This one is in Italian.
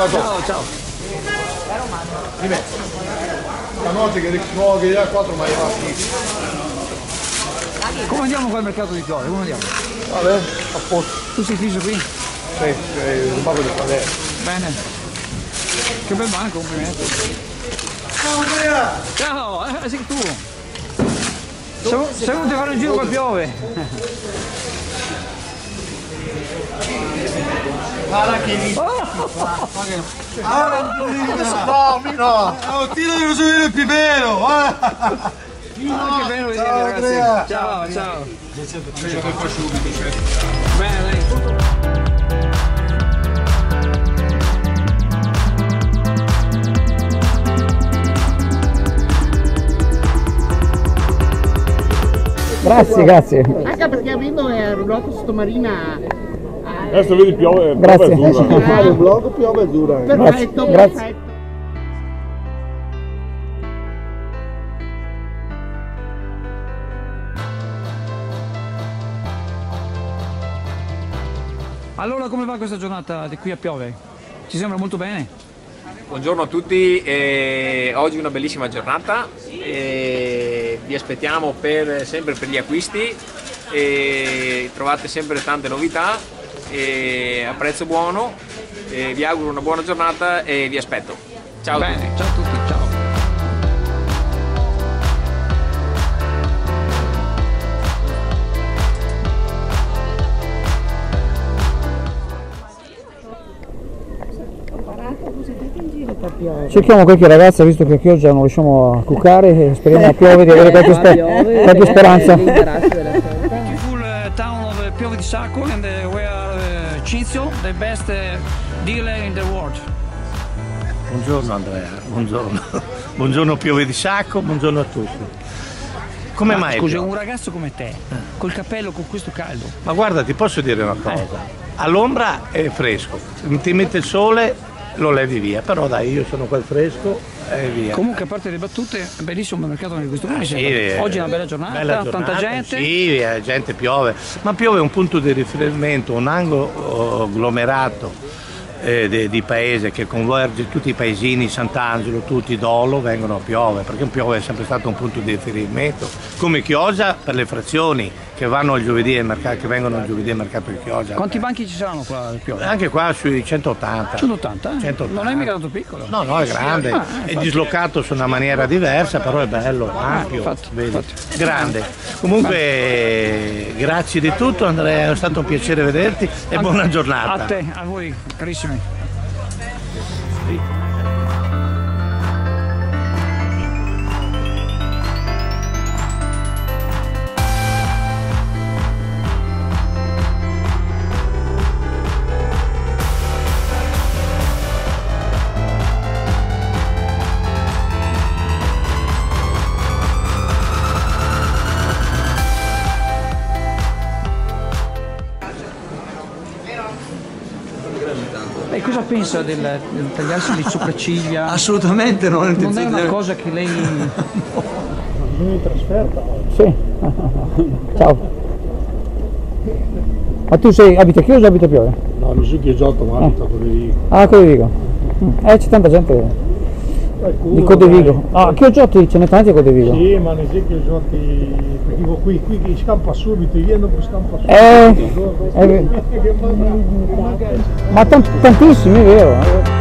Ciao, ciao. Ciao. Dime. Stanotte che già 4 mai avanti. Come andiamo qua al mercato di Piove? Come andiamo? Vabbè, a posto. Tu sei fisso qui? Sì, un baco di padre. Bene. Che bel banco, complimenti. Ciao Andrea! Ciao, sei tu. Sei venuto a fare un giro qua a Piove. Guarda che lì! No! Oh, tiro di il più vero! Che bello vedere, ragazzi. Ciao, ciao. Bene, dai. Grazie, grazie. Anche perché avendo roulotte sottomarina Adesso vedi piove, Grazie. piove azzurra. Fare un blog piove azzurra. perfetto, Grazie. perfetto. Allora come va questa giornata di qui a Piove? Ci sembra molto bene? Buongiorno a tutti, oggi è una bellissima giornata, vi aspettiamo sempre per gli acquisti, trovate sempre tante novità a prezzo buono, vi auguro una buona giornata e vi aspetto. Ciao a tutti. Bene, ciao a tutti, ciao. Cerchiamo qualche ragazza, visto che oggi non riusciamo a cuccare, e speriamo a Piove di avere qualche speranza. Beautiful town of Piove di Sacco and we are Cinzio, the best dealer in the world. Buongiorno Andrea, buongiorno. Buongiorno Piove di Sacco, buongiorno a tutti. Come mai? Scusa, un ragazzo come te, col cappello, con questo caldo. Ma guarda, ti posso dire una cosa. All'ombra è fresco, ti mette il sole, lo levi via, però dai, io sono quel fresco e via. Comunque, a parte le battute, è bellissimo il mercato di questo Sì, oggi è una bella giornata, tanta gente. Sì, gente Piove, ma Piove è un punto di riferimento, un angolo agglomerato di paese che converge tutti i paesini, Sant'Angelo, tutti Dolo vengono a Piove, perché Piove è sempre stato un punto di riferimento, come Chioggia per le frazioni che vanno al giovedì al mercato, che vengono al giovedì al mercato di Chioggia. Quanti banchi ci saranno qua a Piove? Anche qua sui 180. 180? 180. Non è mica tanto piccolo. No, no, è grande, è dislocato su una maniera diversa, però è bello, ampio, vedi? Grande. Comunque, grazie di tutto Andrea, è stato un piacere vederti e buona giornata. A te, a voi, carissimi. E cosa pensa del tagliarsi le sopracciglia? Assolutamente non ho Non è intenzione una di... cosa che lei... In trasferta? Sì. Ciao. Ma tu abiti a Chioggia o abiti a Piove? No, non so chi è Giotto, ma abita a Codevigo. Ah, a Codevigo. C'è tanta gente di Codevigo. Ah, a Chioggia ce n'è tanti a Codevigo. Sì, ma ne sei che Giotti, perché qui scampa subito, io non scampa subito. Ma tantissimi, è vero.